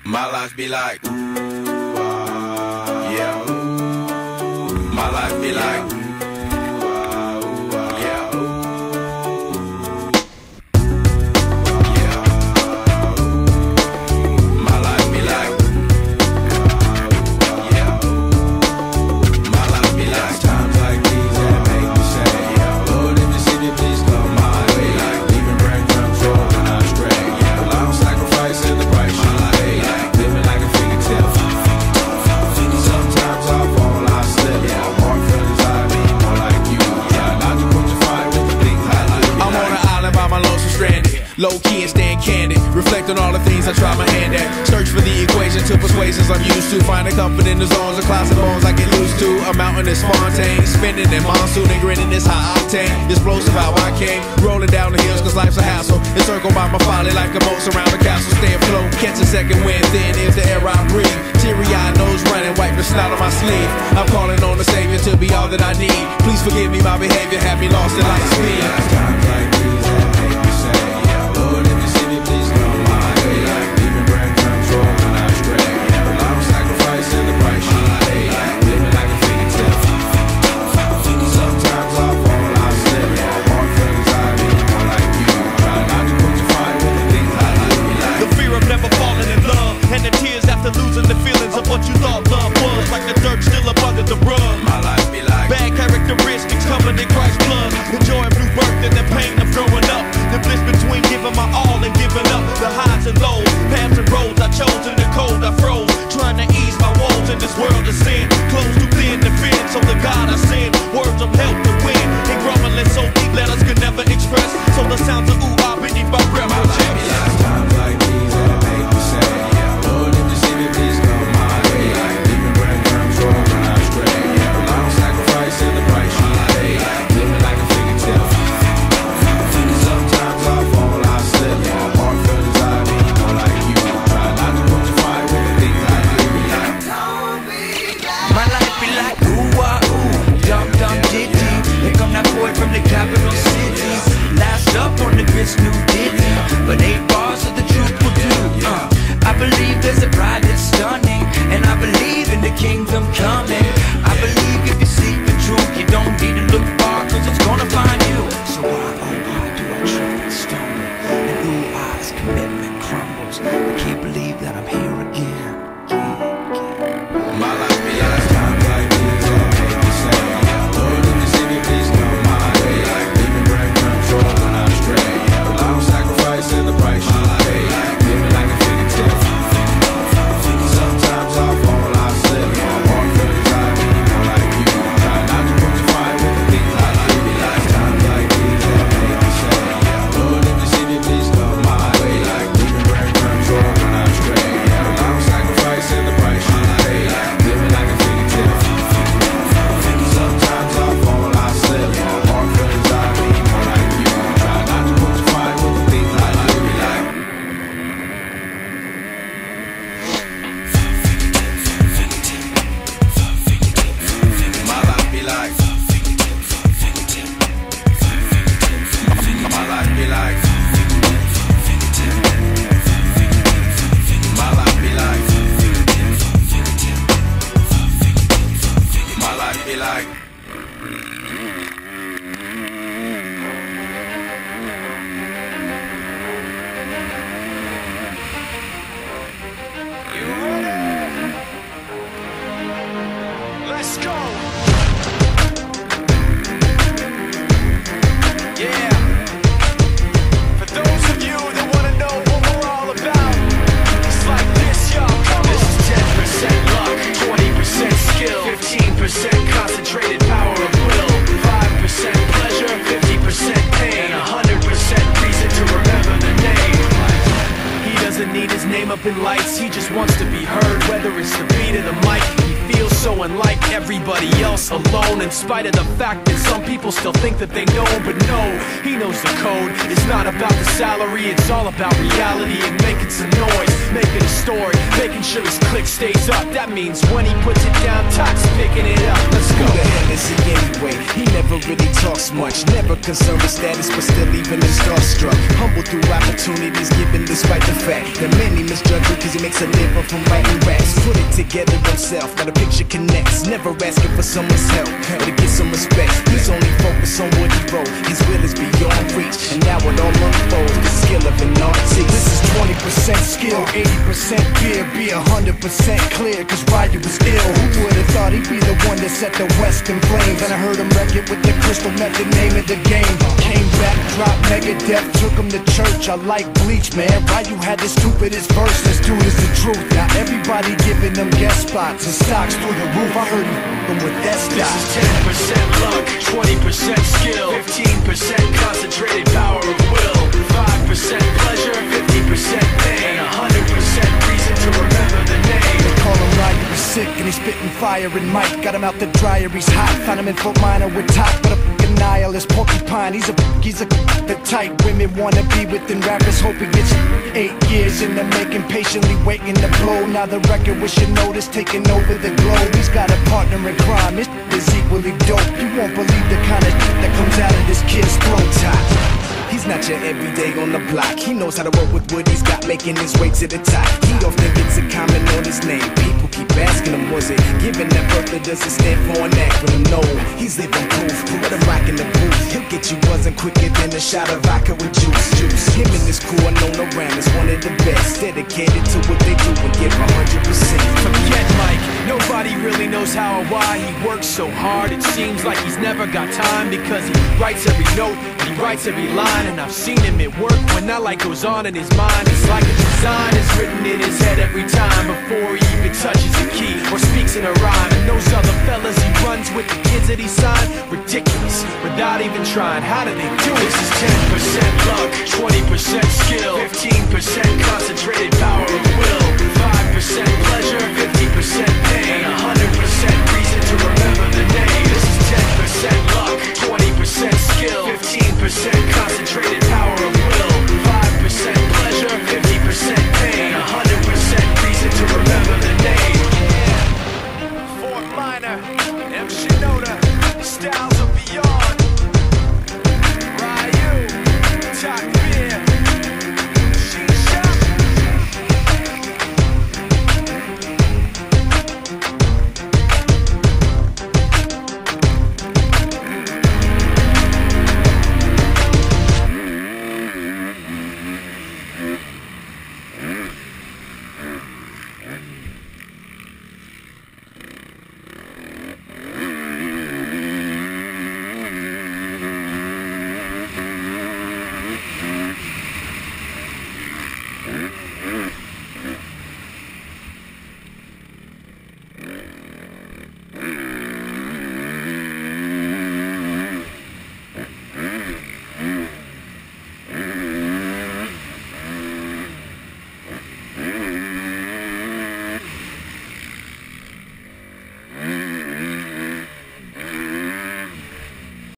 My life be like, ooh, yeah, ooh. My life be like, low-key and staying candid, reflect on all the things I try my hand at. Search for the equation to persuasions I'm used to. Finding comfort in the zones of clouds and bones I get used to. A mountain is Fontaine, spinning in monsoon and grinning is high octane. Explosive how I came, rolling down the hills cause life's a hassle. Encircled by my folly like a moat around the castle. Stay afloat, catch a second wind, thin is the air I breathe. Teary-eyed nose running, wipe the snot on my sleeve. I'm calling on the Savior to be all that I need. Please forgive me, my behavior had me lost in light speed. Times like these that make me say, Lord, if you see me, please come my way. Leaving breath control when I stray. A long sacrifice in the price she paid. Living like a fairy tale. Sometimes I fall, I slip. Hard feelings I need more like you. Try not to put your fire with the things I do. The fear of never falling in love, and the tears after losing the feelings of what you thought love was. Like the dirt still up under the rug. My life be like bad characteristics covered in Christ's blood. The joy of new birth and the pain of growing up. The bliss between giving my all and giving up. The highs and lows, paths and roads I chose. In the cold I froze, trying to ease my woes in this world of sin. Close too thin to fit, so the God I send words of help to win. And grumbling so deep letters could never express. So the sounds of ooh-ah beneath my breath will chest. Times like these that make me say, Lord, if you see me, please come my way. Leaving breath control when I stray. A long sacrifice in the price she paid. Living like a fairy tale. Sometimes I fall, I slip. Hard feelings I need more like you. Try not to put your fire with the things I do. My life be like ooh-ah-ooh, dum-dum ditty. Here come that boy from the capital city. Last up on the Chris New Ditty, but 8 bars of the truth will do. I believe there's a bride that's stunning, and I believe in the kingdom coming. I believe if you seek the truth, you don't need to look far, cause it's gonna find you. So why, oh why do I trip and stumble? And ooh-ah's commitment crumbles. I can't believe that I'm here again. My life be like times like these that make me say, Lord, if you see me, please come my way. Leaving breath control when I stray. A long sacrifice in the price she paid. Living like a fairy tale. Sometimes I fall, I slip. Hard feelings I need more like you. Try not to put your fire with the things I do. Times like these that make me say, Lord, if you see me, please come my way. Leaving breath control when I stray. A long sacrifice in the price she paid. Living like a fairy tale. Sometimes I fall, I slip. Hard feelings I need more like you. Try not to put your fire with the things I do. My life be like. My life be like. My life be like. My life be like. Let's go. Yeah. For those of you that want to know what we're all about, it's like this, y'all. This is 10% luck, 20% skill, 15% concentrated power of will, 5% pleasure, 50% pain, and 100% reason to remember the name. He doesn't need his name up in lights, he just wants to be heard, whether it's the beat of the mic. He feels so unlike everybody else, alone, in spite of the fact that some people still think that they know. But no, he knows the code. It's not about the salary, it's all about reality and making some noise, making a story. making sure his click stays up. That means when he puts it down, Tox picking it up. Let's go. Who the hell is he anyway? He never really talks much, never concerned with status, but still even is starstruck. Humble through opportunities given despite the fact that many misjudge him cause he makes a living from writing raps. Put it together himself, now the picture connects. Never asking for someone's help or to get some respect. He's only focused on what he wrote. His will is beyond reach, and now it all unfolds. The skill of an artist. This is 20% skill, 80% fear. Be 100% clear, cause Ryder was ill. Who would've thought he'd be the one that set the West in flames? And I heard him wreck it with the crystal method, name of the game. Came back, dropped Megadeth, took him to church. I like Bleach, man. Why you had the stupidest verse? This dude is the truth. Now everybody giving them guest spots and stocks through the roof. I heard him with that This stock. is 10% luck, 20% skill, 15% concentrated power of will, 5% pleasure, 50% pain, 100% reason to remember the name. They call him Ryder, he's sick and he's spitting fire. And Mike got him out the dryer, he's hot. Found him in Fort Minor with top, but a fucking nihilist porcupine. He's a the type women wanna be within rappers. Hope he gets 8 years in the making, patiently waiting to blow. Now the record with your notice taking over the globe. He's got a partner in crime, his is equally dope. You won't believe the kind of shit that comes out of this kid's throat. He's not your everyday on the block. He knows how to work with what he's got, making his way to the top. He often gets a comment on his name. People keep asking him, was it given that birth that doesn't stand for an acronym? No, he's living proof. Let him rock in the booth. He'll get you buzzing quicker than a shot of vodka with juice. Him and his crew are known around as one of the best, dedicated to what they do and give 100%. Forget Mike, nobody really knows how or why he works so hard. It seems like he's never got time because he writes every note and he writes every line. And I've seen him at work when that light goes on in his mind. It's like a design is written in his head every time before he even touches a key or speaks in a rhyme. And those other fellas he runs with, the kids that he signed, ridiculous, without even trying. How do they do it? This is 10% luck, 20% skill, 15% concentrated power of will,